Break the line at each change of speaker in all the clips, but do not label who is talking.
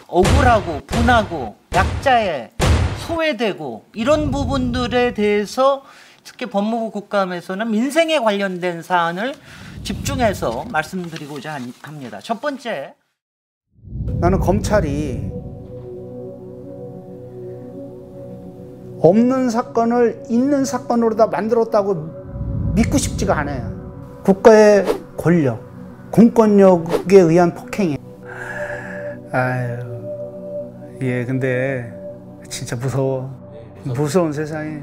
억울하고 분하고 약자에 소외되고 이런 부분들에 대해서 특히 법무부 국감에서는 민생에 관련된 사안을 집중해서 말씀드리고자 합니다. 첫 번째,
나는 검찰이 없는 사건을 있는 사건으로 다 만들었다고 믿고 싶지가 않아요. 국가의 권력, 공권력에 의한 폭행이. 아유, 예, 근데 진짜 무서워. 무서운 세상에.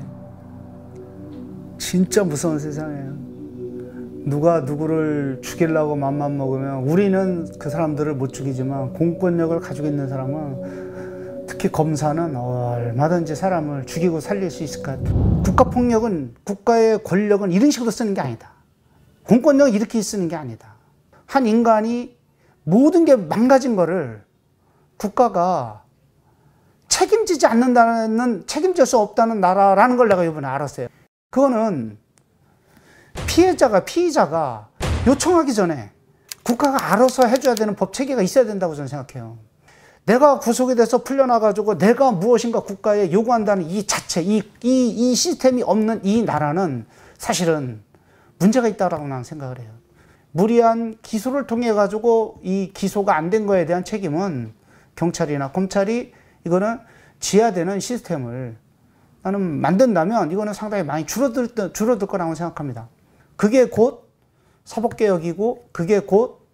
진짜 무서운 세상이에요. 누가 누구를 죽이려고 맘만 먹으면 우리는 그 사람들을 못 죽이지만 공권력을 가지고 있는 사람은, 특히 검사는 얼마든지 사람을 죽이고 살릴 수 있을 것 같아요. 국가폭력은, 국가의 권력은 이런 식으로 쓰는 게 아니다. 공권력은 이렇게 쓰는 게 아니다. 한 인간이 모든 게 망가진 거를 국가가 책임지지 않는다는, 책임질 수 없다는 나라라는 걸 내가 이번에 알았어요. 그거는 피의자가 요청하기 전에 국가가 알아서 해줘야 되는 법 체계가 있어야 된다고 저는 생각해요. 내가 구속이 돼서 풀려나가지고 내가 무엇인가 국가에 요구한다는 이 자체, 이 시스템이 없는 이 나라는 사실은 문제가 있다고 나는 생각을 해요. 무리한 기소를 통해 가지고 이 기소가 안 된 거에 대한 책임은 경찰이나 검찰이 이거는 지어야 되는 시스템을 나는 만든다면 이거는 상당히 많이 줄어들 거라고 생각합니다. 그게 곧 사법개혁이고 그게 곧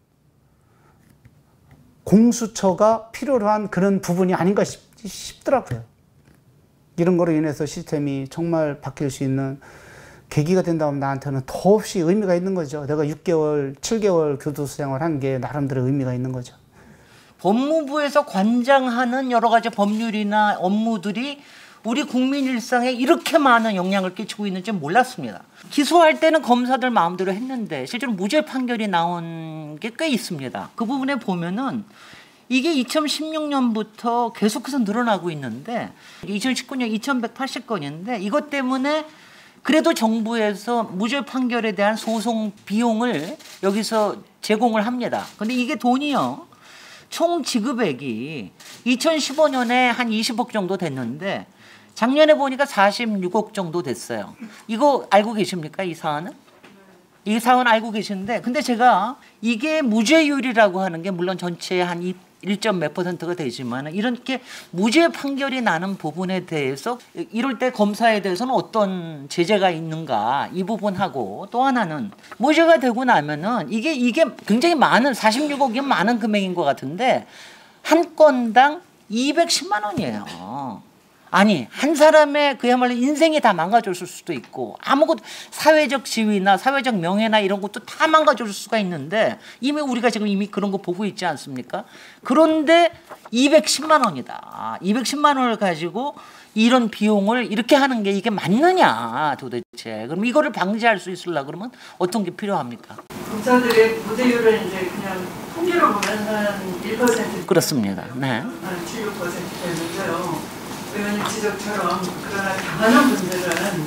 공수처가 필요로 한 그런 부분이 아닌가 싶더라고요. 이런 거로 인해서 시스템이 정말 바뀔 수 있는 계기가 된다면 나한테는 더없이 의미가 있는 거죠. 내가 6개월, 7개월 교도소 생활한 게 나름대로 의미가 있는 거죠.
법무부에서 관장하는 여러 가지 법률이나 업무들이 우리 국민 일상에 이렇게 많은 영향을 끼치고 있는지 몰랐습니다. 기소할 때는 검사들 마음대로 했는데 실제로 무죄 판결이 나온 게 꽤 있습니다. 그 부분에 보면은 이게 2016년부터 계속해서 늘어나고 있는데 2019년 2180건인데 이것 때문에 그래도 정부에서 무죄 판결에 대한 소송 비용을 여기서 제공을 합니다. 근데 이게 돈이요, 총 지급액이 2015년에 한 20억 정도 됐는데 작년에 보니까 46억 정도 됐어요. 이거 알고 계십니까? 이 사안은? 이 사안 알고 계시는데, 근데 제가 이게 무죄율이라고 하는 게 물론 전체의 한 1점 몇 %가 되지만 이렇게 무죄 판결이 나는 부분에 대해서 이럴 때 검사에 대해서는 어떤 제재가 있는가, 이 부분하고, 또 하나는 무죄가 되고 나면은 이게 굉장히 많은, 46억이면 많은 금액인 것 같은데 한 건당 210만 원이에요. 아니, 한 사람의 그야말로 인생이 다 망가졌을 수도 있고 아무것도, 사회적 지위나 사회적 명예나 이런 것도 다 망가질 수가 있는데 이미 우리가 지금 이미 그런 거 보고 있지 않습니까? 그런데 210만 원이다. 210만 원을 가지고 이런 비용을 이렇게 하는 게 이게 맞느냐 도대체. 그럼 이거를 방지할 수 있으려고 그러면 어떤 게 필요합니까?
검사들의 무죄율은 이제 그냥 통계로 보면 한 1%.
그렇습니다. 네.
한 7, 6% 되는데요. 의원님 지적처럼 그러나 강한 분들은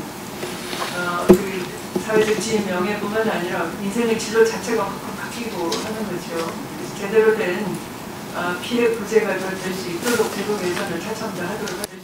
사회적 지위 명예뿐만 아니라 인생의 진로 자체가 확 바뀌고 하는 거죠. 제대로 된 피해 구제가 될 수 있도록 제도 개선을 차츰 더 하도록 하죠.